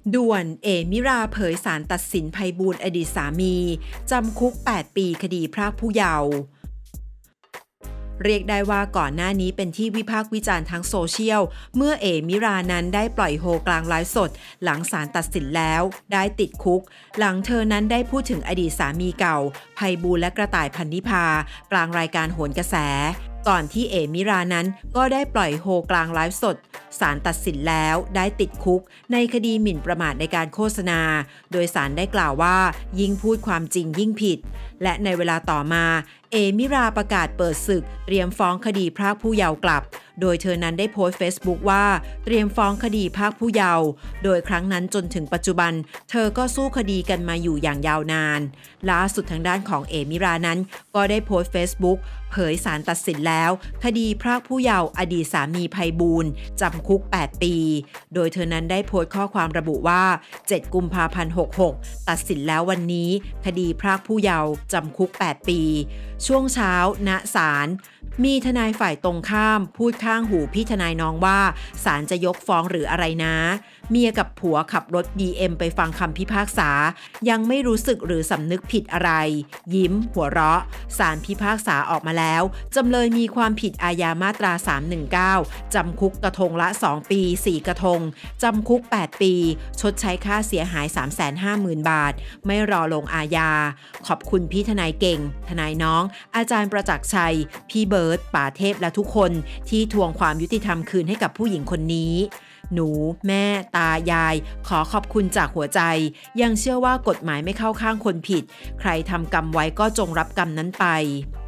ด่วนเอมิราเผยศาลตัดสินไพบูลย์อดีตสามีจำคุก8 ปีคดีพรากผู้เยาว์เรียกได้ว่าก่อนหน้านี้เป็นที่วิพากษ์วิจารณ์ทั้งโซเชียลเมื่อเอมิรานั้นได้ปล่อยโฮกลางไลฟ์สดหลังศาลตัดสินแล้วได้ติดคุกหลังเธอนั้นได้พูดถึงอดีตสามีเก่าไพบูลย์และกระต่ายพันนิพากลางรายการโหนกระแสก่อนที่เอมิรานั้นก็ได้ปล่อยโฮกลางไลฟ์สดศาลตัดสินแล้วได้ติดคุกในคดีหมิ่นประมาทในการโฆษณาโดยศาลได้กล่าวว่ายิ่งพูดความจริงยิ่งผิดและในเวลาต่อมาเอมิราประกาศเปิดศึกเตรียมฟ้องคดีพรากผู้เยาว์กลับโดยเธอนั้นได้โพสต์ Facebook ว่าเตรียมฟ้องคดีพรากผู้เยาว์โดยครั้งนั้นจนถึงปัจจุบันเธอก็สู้คดีกันมาอยู่อย่างยาวนานล่าสุดทางด้านของเอมิรานั้นก็ได้โพสต์ Facebook เผยศาลตัดสินแล้วคดีพรากผู้เยาว์อดีตสามีไพบูลย์จำคุก8 ปีโดยเธอนั้นได้โพสต์ข้อความระบุว่า7 กุมภาพันธ์ 66ตัดสินแล้ววันนี้คดีพรากผู้เยาว์จำคุก8 ปีช่วงเช้าณศาลมีทนายฝ่ายตรงข้ามพูดข้างหูพี่ทนายน้องว่าศาลจะยกฟ้องหรืออะไรนะเมียกับผัวขับรถ BM ไปฟังคำพิพากษายังไม่รู้สึกหรือสำนึกผิดอะไรยิ้มหัวเราะศาลพิพากษาออกมาแล้วจำเลยมีความผิดอาญามาตรา319จำคุกกระทงละ2 ปี4 กระทงจำคุก8 ปีชดใช้ค่าเสียหาย 350,000 บาทไม่รอลงอาญาขอบคุณพี่ทนายเก่งทนายน้องอาจารย์ประจักษ์ชัยพี่เบิร์ตป่าเทพและทุกคนที่ทวงความยุติธรรมคืนให้กับผู้หญิงคนนี้หนูแม่ตายายขอขอบคุณจากหัวใจยังเชื่อว่ากฎหมายไม่เข้าข้างคนผิดใครทำกรรมไว้ก็จงรับกรรมนั้นไป